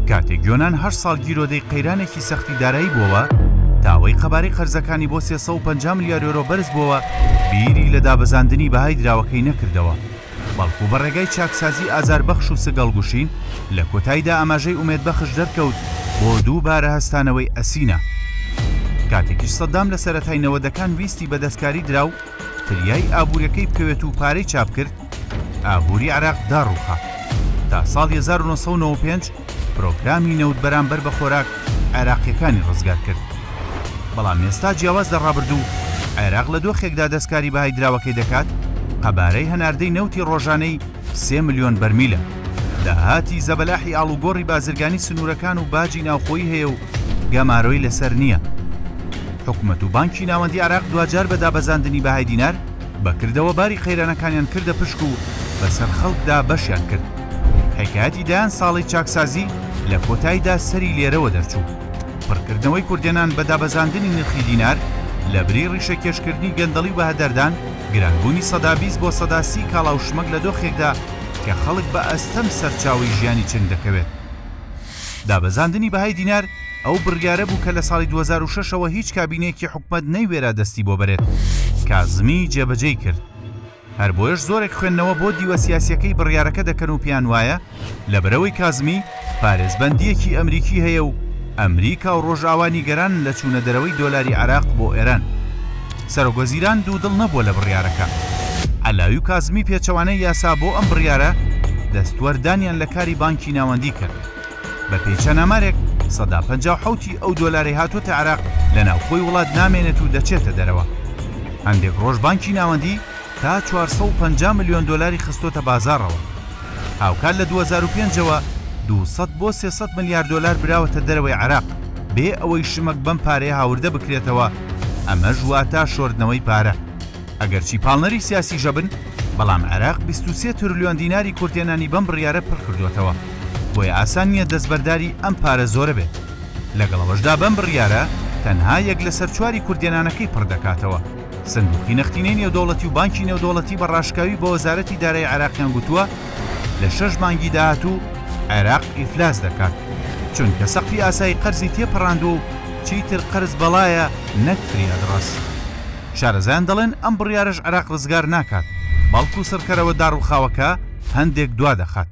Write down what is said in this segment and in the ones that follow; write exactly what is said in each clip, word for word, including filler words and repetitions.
کاتێک یۆنان هەشت ساڵ گیرۆدەی قەیرانێکی سەختی دارایی بووەوە تاوەی قەبارەی قەرزەکانی بۆ سێ سەد و پەنجا ملیار یۆرۆ بەرز بووەوە بیری لە دابەزاندنی بەهای دراوەکەی نەکردەوە بەڵکو بە ڕێگای چاکسازی ئازاربەخش و سگەڵگوشین لە کۆتاییدا ئاماژەی ئومێدبەخش دەرکەوت بۆ دووبارە هەستانەوەی ئەسینە. کاتێکیش سەدام لە سەرەتای نەوەدەکان ویستی بەدەستکاری درا و فریای ئابوووریەکەی بکەوێت و پارەی چاپ کرد ئابووری عێراق داڕووخا تا ساڵی هەزار و نۆ سەد و نۆ و پێنج پرۆگرامی نەوت بەرامبەر بە خۆراک عێراقیەکانی ڕزگار کرد. بەڵام ئێستا جیاواز لە ڕابردوو عێراق لە دۆخێکدا دەستکاری بەهای دراوەکەی دەکات قەبارەی هەناردەی نەوتی ڕۆژانەی سێ ملیۆن بەرمیلە. داهاتی زەبەلاحی ئاڵوگۆڕی بازرگانی سنوورەکان و باجی ناوخۆیی هەیە و گەمارۆی لەسەر نییە. حکومەت و بانکی ناوەندی عێراق دوجار بە دابەزاندنی بەهای دینار بەکردەوە باری قەیرانەکانیان کردە پشک و بەسەر خەڵکدا بەشیان کرد. حکایەتی دایان ساڵی چاکسازی لە کۆتاییدا سەری لێرەوە دەرچوو. پڕکردنەوەی کوردێنان بە دابەزاندنی نرخی دینار لە بری ڕیشە کێشکردنی گەندەڵی و بەهەدەردان گرانبوونی سەدا بیست بۆ سەدا سی کاڵا و شمەک لە دۆخێکدا کە خەڵک بە ئەستەم سەرچاوی ژیانی چنگ دەکەوێت. دابەزاندنی بەهای دینار ئەو بڕیارە بوو کە لە ساڵی دوو هەزار و شەشەوە هیچ کابینەیەکی حکومەت نەیوێرا دەستی بۆ بەرێت. کازمی جێبەجێی کرد. هەر بۆیش زۆرێک خوێندنەوە بۆ دیوە سیاسیەکەی بڕیارەکە دەکەن و پیان وایە لەبەرەوەی کازمی پارێزبەندیەکی ئەمریکی هەیە و ئەمریکا و ڕۆژئاوانی گەران لە چوونە دەرەوەی دۆلاری عێراق بۆ ئێران. سەرۆکوەزیران دوودڵ نەبووە لە بڕیارەکە. عەلاوی و کازمی پێچەوانەی یاسا بۆ ئەم بڕیارە دەستوەردانیان لە کاری بانکی ناوەندی کرد. بە پێچەنامارێک سەدا پەنجا و حەوتی ئەو دۆلاری هاتوۆتە عێراق لە ناوخۆی وڵات نامێنێت و دەچێتە دەرەوە. هەندێک ڕۆژ بانکی ناوەندی تا چوارسەد و پەنجا ملیۆن دۆلاری خستۆتە بازاڕەوە. هاوکات لە دوو هەزار و پێنجەوە دووسەد بۆ سێسەد ملیار دۆلار براوەتە دەرەوەی عێراق بێ ئەوەی شمەک بەم پارەیە هاوردە بکرێتەوە. ئەمە ژواتە شۆردنەوەی پارە. ئەگەرچی پاڵنەری سیاسی ژەبن بەڵام عێراق بیست و سێ تریلیۆن دیناری کوردێنانی بەم بڕیارە پڕ کردوێتەوە بۆیە ئاسان نییە دەستبەرداری ئەم پارە زۆرە بێت. لەگەڵەوەشدا بەم بڕیارە تەنها یەک لە سەرچواری کوردێنانەکەی پڕ دەکاتەوە. سندوقی نەختینەی نێودەوڵەتی و بانکی نێودەوڵەتی بە ڕاشکاوی بۆ وەزارەتی دارایی عێراقیان گوتووە لە شەش مانگی داهاتوو عێراق ئیفلاس دەکات چونکە سەقفی ئاسایی قەرزی تێپەڕاندووە و چیتر قەرز بەڵایە نەک فریادڕاست. شارەزایان دەڵێن ئەم بڕیارەش عێراق ڕزگار ناکات بەڵکو سەرکەرەوە داڕوخاوەکە هەندێک دوا دەخات.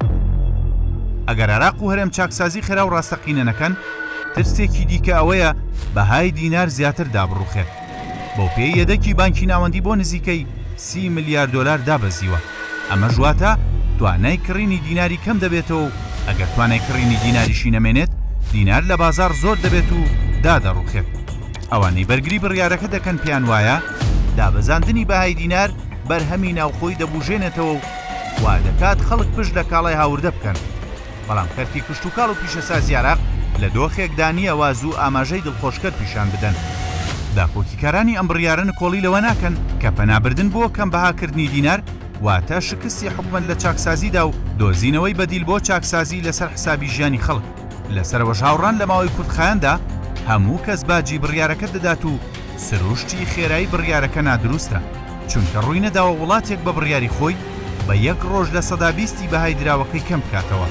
ئەگەر عێراق و هەرێم چاکسازی خێرا و ڕاستەقینە نەکەن ترسێکی دیکە ئەوەیە بەهای دینار زیاتر دابڕوخێت. بۆ پێی یەدەکی بانکی ناوەندی بۆ نزیکەی سی ملیار دۆلار دابەزیوە. ئەمە ژواتە توانای کڕینی دیناری کەم دەبێتەوە و ئەگەر توانای کڕینی دیناریشی نەمێنێت دینار لە بازار زۆر دەبێت و دادەڕوخێت. ئەوانەی بەرگری بڕیارەکە دەکەن پیان وایە دابەزاندنی بەهای دینار بەرهەمی ناوخۆی دەبوژێنێتەوە و وا دەکات خەڵک پشت لە کاڵای هاوردە بکەن. بەڵام کەرتی کشت و کاڵ و پیشەسازی عێراق لە دۆخێکدا نییە وازوو ئاماژەی دڵخۆشکەر پیشان بدەن. داپۆکیکارانی ئەم بڕیارن کۆڵی لەوە ناکەن کە پەنابردن بۆ کەم بەهاکردنی دینار واتە شکستی حکومەت لە چاکسازیدا و دۆزینەوەی بەدیل بۆ چاکسازی لەسەر حسابی ژیانی خەڵک. لەسەرەوەش هاوڕان لە ماوەی کوردخایاندا هەموو کەس باجی بڕیارەکە دەدات و سروشتی خێرایی بڕیارەکە نادروستە چونکە ڕووی نەداوە وڵاتێک بە بڕیاری خۆی بە یەک ڕۆژ لە سەدا بیستی بەهای دراوەکەی کەم بکاتەوە.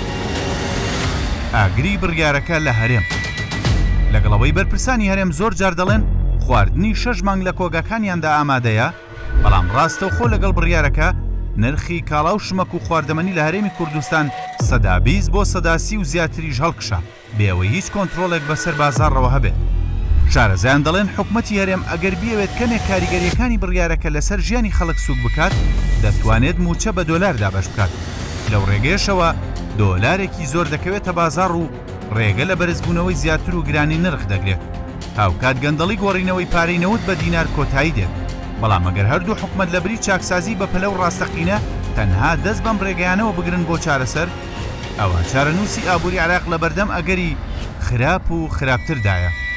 ئاگری بڕیارەکە لە هەرێم لەگەڵەوەی بەرپرسانی هەرێم زۆر جار دەڵێن خواردنی شەش مانگ لە کۆگەکانیاندا ئامادەیە بەڵام ڕاستە و خۆ لەگەڵ بڕیارەکە نرخی کاڵا و شمەک و خواردەمەنی لە هەرێمی کوردستان سەدا بیست بۆ سەدا سی و زیاتریش هەڵکشا بێەوەی هیچ کۆنتڕۆڵێک بەسەر بازاڕەوە هەبێت. شارەزایان دەڵێن حکومەتی هەرێم ئەگەر بیەوێت کەمێک کاریگەریەکانی بڕیارەکە لەسەر ژیانی خەڵک سوک بکات دەتوانێت موچە بە دۆلار دابەش بکات. لەو ڕێگەیەشەوە دۆلارێکی زۆر دەکەوێتە بازاڕ و ڕێگە لە بەرزبوونەوەی زیاتر و گرانی نرخ دەگرێت. هاوکات گەندەڵی گۆڕینەوەی پارەی نەوت بە دینار کۆتایی دێت. بەڵام ئەگەر هەردوو حکومەت لە بری چاکسازی بە پەلە و ڕاستەقینە تەنها دەست بەم ڕێگەیانەوە بگرن بۆ چارەسەر ئەوە چارەنووسی ئابووری عێراق لە بەردەم ئەگەری خراپ و خراپتردایە.